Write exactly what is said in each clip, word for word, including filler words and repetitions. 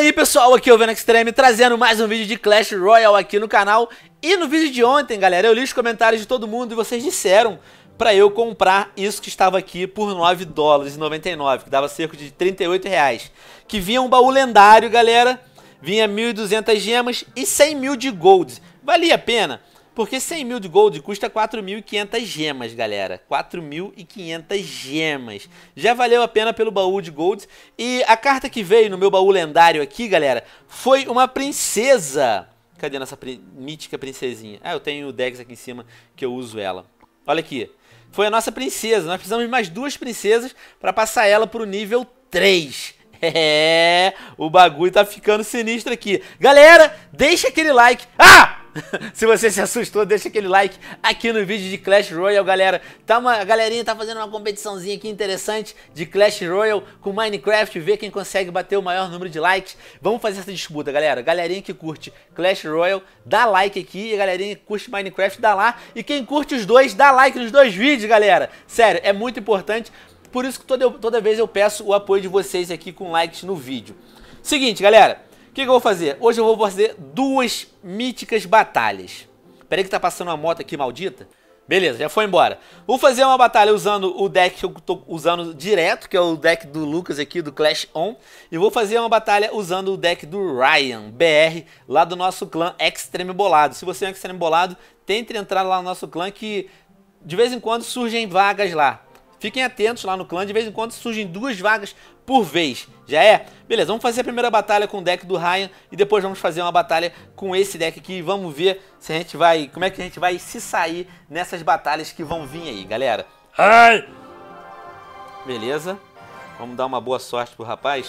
aí pessoal, aqui é o Venom Extreme trazendo mais um vídeo de Clash Royale aqui no canal. E no vídeo de ontem, galera, eu li os comentários de todo mundo e vocês disseram pra eu comprar isso que estava aqui por nove dólares e noventa e nove, que dava cerca de trinta e oito reais. Que vinha um baú lendário, galera, vinha mil e duzentas gemas e cem mil de gold. Valia a pena? Porque cem mil de gold custa quatro mil e quinhentas gemas, galera. quatro mil e quinhentas gemas. Já valeu a pena pelo baú de gold. E a carta que veio no meu baú lendário aqui, galera, foi uma princesa. Cadê nossa prin mítica princesinha? Ah, eu tenho o Dex aqui em cima que eu uso ela. Olha aqui. Foi a nossa princesa. Nós precisamos de mais duas princesas para passar ela para o nível três. É, o bagulho tá ficando sinistro aqui. Galera, deixa aquele like. Ah! Se você se assustou, deixa aquele like aqui no vídeo de Clash Royale, galera. Tá uma, a galerinha tá fazendo uma competiçãozinha aqui interessante de Clash Royale com Minecraft, ver quem consegue bater o maior número de likes. Vamos fazer essa disputa, galera. Galerinha que curte Clash Royale, dá like aqui. E a galerinha que curte Minecraft, dá lá. E quem curte os dois, dá like nos dois vídeos, galera. Sério, é muito importante. Por isso que toda, toda vez eu peço o apoio de vocês aqui com likes no vídeo. Seguinte, galera. O que, que eu vou fazer? Hoje eu vou fazer duas míticas batalhas. Pera aí que tá passando uma moto aqui maldita. Beleza, já foi embora. Vou fazer uma batalha usando o deck que eu tô usando direto, que é o deck do Lucas aqui, do Clash On. E vou fazer uma batalha usando o deck do Ryan, B R, lá do nosso clã Extreme Bolado. Se você é um Extreme Bolado, tente entrar lá no nosso clã que de vez em quando surgem vagas lá. Fiquem atentos lá no clã, de vez em quando surgem duas vagas por vez. Já é? Beleza, vamos fazer a primeira batalha com o deck do Ryan e depois vamos fazer uma batalha com esse deck aqui. Vamos ver se a gente vai, como é que a gente vai se sair nessas batalhas que vão vir aí, galera. Ai! Beleza. Vamos dar uma boa sorte pro rapaz.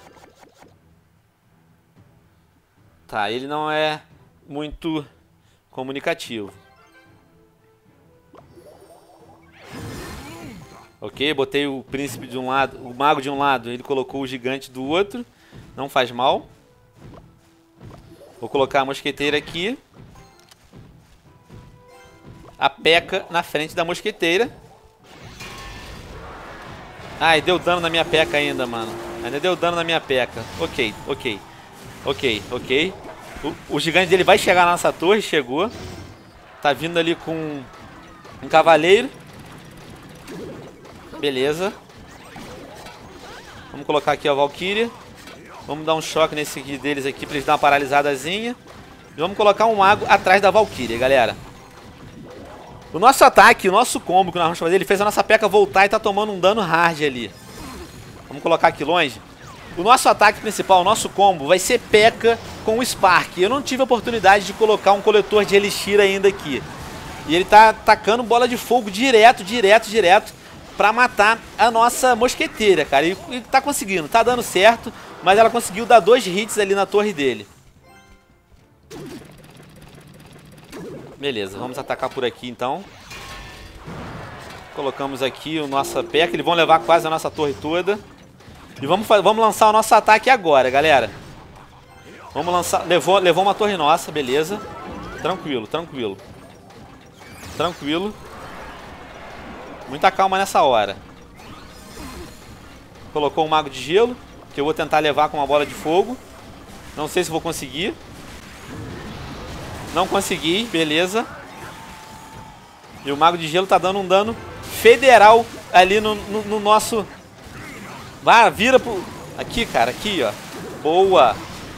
Tá, ele não é muito comunicativo. Ok, botei o príncipe de um lado, o mago de um lado, ele colocou o gigante do outro. Não faz mal. Vou colocar a mosqueteira aqui. A P.E.K.K.A na frente da mosqueteira. Ai, deu dano na minha P E K K A ainda, mano. Ainda deu dano na minha P E K K A. Ok, ok. Ok, ok. O, o gigante dele vai chegar na nossa torre, chegou. Tá vindo ali com um cavaleiro. Beleza. Vamos colocar aqui a Valkyria. Vamos dar um choque nesse aqui deles aqui pra eles dar uma paralisadazinha. E vamos colocar um mago atrás da Valkyria, galera. O nosso ataque, o nosso combo que nós vamos fazer, ele fez a nossa P E K K A voltar e tá tomando um dano hard ali. Vamos colocar aqui longe. O nosso ataque principal, o nosso combo, vai ser P E K K A com o Spark. Eu não tive a oportunidade de colocar um coletor de Elixir ainda aqui. E ele tá tacando bola de fogo direto, direto, direto. Pra matar a nossa mosqueteira, cara. E, e tá conseguindo, tá dando certo. Mas ela conseguiu dar dois hits ali na torre dele. Beleza, vamos atacar por aqui então. Colocamos aqui o nosso P E K K A. Eles vão levar quase a nossa torre toda. E vamos, vamos lançar o nosso ataque agora, galera. Vamos lançar... Levou, levou uma torre nossa, beleza. Tranquilo, tranquilo. Tranquilo. Muita calma nessa hora. Colocou um mago de gelo, que eu vou tentar levar com uma bola de fogo. Não sei se vou conseguir. Não consegui, beleza. E o mago de gelo tá dando um dano federal ali no, no, no nosso... Vai, vira pro... Aqui, cara, aqui, ó. Boa.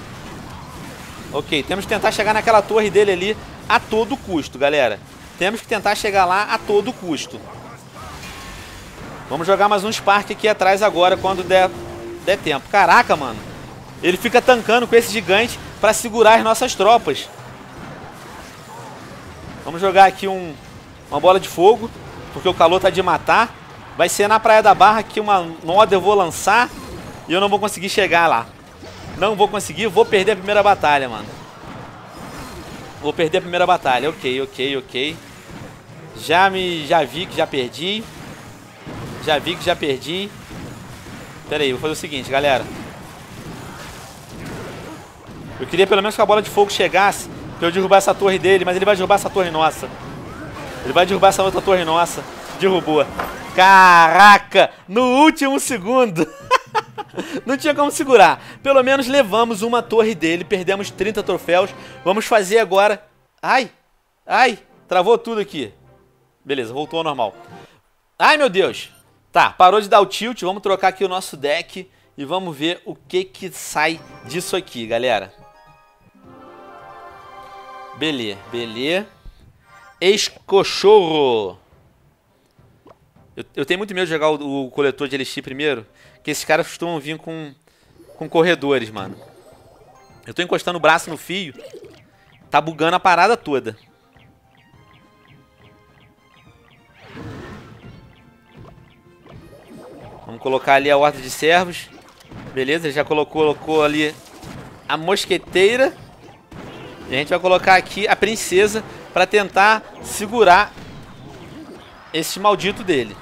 Ok, temos que tentar chegar naquela torre dele ali a todo custo, galera. Temos que tentar chegar lá a todo custo. Vamos jogar mais um Spark aqui atrás agora, quando der, der tempo. Caraca, mano. Ele fica tancando com esse gigante pra segurar as nossas tropas. Vamos jogar aqui um, uma bola de fogo, porque o calor tá de matar. Vai ser na Praia da Barra que uma moda eu vou lançar e eu não vou conseguir chegar lá. Não vou conseguir, vou perder a primeira batalha, mano. Vou perder a primeira batalha. Ok, ok, ok. Já, me, já vi que já perdi. Já vi que já perdi. Pera aí, vou fazer o seguinte, galera. Eu queria pelo menos que a bola de fogo chegasse pra eu derrubar essa torre dele, mas ele vai derrubar essa torre nossa. Ele vai derrubar essa outra torre nossa. Derrubou. Caraca! No último segundo! Não tinha como segurar. Pelo menos levamos uma torre dele, perdemos trinta troféus. Vamos fazer agora... Ai, ai, travou tudo aqui. Beleza, voltou ao normal. Ai, meu Deus. Tá, parou de dar o tilt, vamos trocar aqui o nosso deck e vamos ver o que que sai disso aqui, galera. Belê, belê. Ex-cochorro. Eu, eu tenho muito medo de jogar o, o coletor de Elixir primeiro, porque esses caras costumam vir com, com corredores, mano. Eu tô encostando o braço no fio, tá bugando a parada toda. Vamos colocar ali a horda de servos. Beleza, ele já colocou, colocou ali a mosqueteira. E a gente vai colocar aqui a princesa pra tentar segurar esse maldito dele.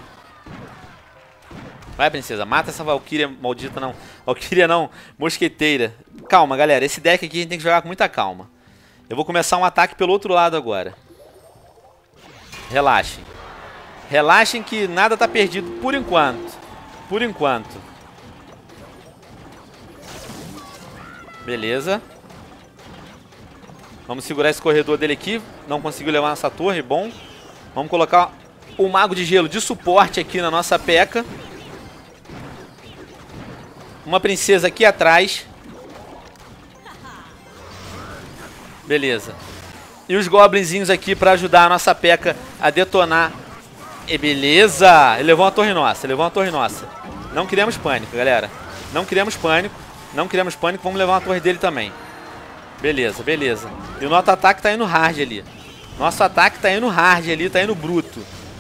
Vai, princesa, mata essa valquíria maldita, não. Valquíria não, mosqueteira. Calma, galera, esse deck aqui a gente tem que jogar com muita calma. Eu vou começar um ataque pelo outro lado agora. Relaxem. Relaxem que nada tá perdido por enquanto. Por enquanto. Beleza. Vamos segurar esse corredor dele aqui. Não conseguiu levar nossa torre, bom. Vamos colocar o mago de gelo de suporte aqui na nossa P.E.K.K.A. Uma princesa aqui atrás. Beleza. E os goblinzinhos aqui para ajudar a nossa P.E.K.K.A. a detonar. E beleza. Ele levou uma torre nossa. Ele levou uma torre nossa. Não criamos pânico, galera. Não criamos pânico. Não criamos pânico. Vamos levar uma torre dele também. Beleza, beleza. E o nosso ataque tá indo hard ali. Nosso ataque tá indo hard ali. Tá indo bruto.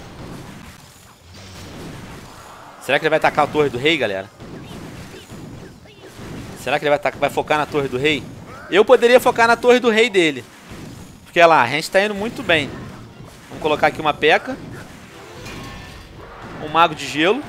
Será que ele vai atacar a torre do rei, galera? Será que ele vai, tacar, vai focar na torre do rei? Eu poderia focar na torre do rei dele. Porque, olha lá, a gente tá indo muito bem. Vamos colocar aqui uma P.E.K.K.A. Um mago de gelo.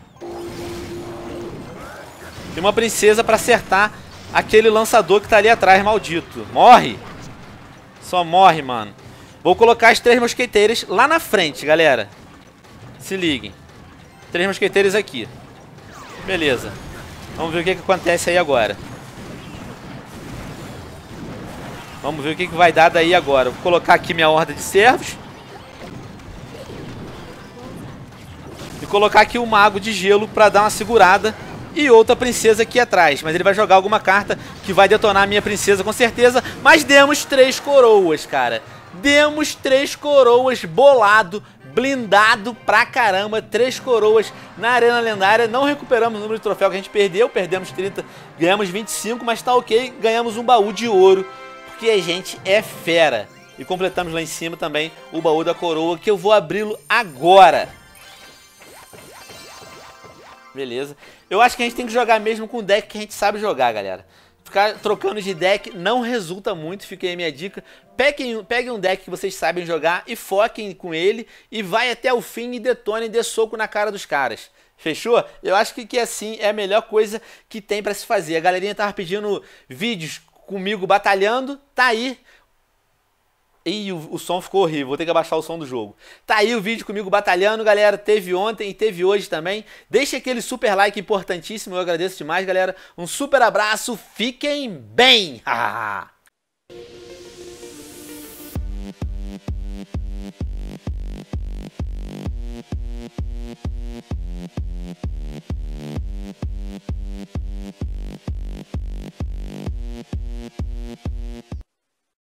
E uma princesa pra acertar aquele lançador que tá ali atrás, maldito. Morre. Só morre, mano. Vou colocar as três mosqueteiras lá na frente, galera. Se liguem. Três mosqueteiros aqui. Beleza. Vamos ver o que, que acontece aí agora. Vamos ver o que, que vai dar daí agora. Vou colocar aqui minha horda de servos. E colocar aqui o mago de gelo pra dar uma segurada. E outra princesa aqui atrás. Mas ele vai jogar alguma carta que vai detonar a minha princesa com certeza. Mas demos três coroas, cara. Demos três coroas bolado. Blindado pra caramba, três coroas na Arena Lendária. Não recuperamos o número de troféu que a gente perdeu. Perdemos trinta, ganhamos vinte e cinco, mas tá ok. Ganhamos um baú de ouro, porque a gente é fera. E completamos lá em cima também o baú da coroa, que eu vou abri-lo agora. Beleza. Eu acho que a gente tem que jogar mesmo com o deck que a gente sabe jogar, galera. Ficar trocando de deck não resulta muito, fica aí a minha dica. Peguem, peguem um deck que vocês sabem jogar e foquem com ele. E vai até o fim e detone e dê soco na cara dos caras. Fechou? Eu acho que, que assim é a melhor coisa que tem pra se fazer. A galerinha tava pedindo vídeos comigo batalhando, tá aí. Ih, o, o som ficou horrível, vou ter que abaixar o som do jogo. Tá aí o vídeo comigo batalhando, galera. Teve ontem e teve hoje também. Deixa aquele super like importantíssimo, eu agradeço demais, galera. Um super abraço, fiquem bem!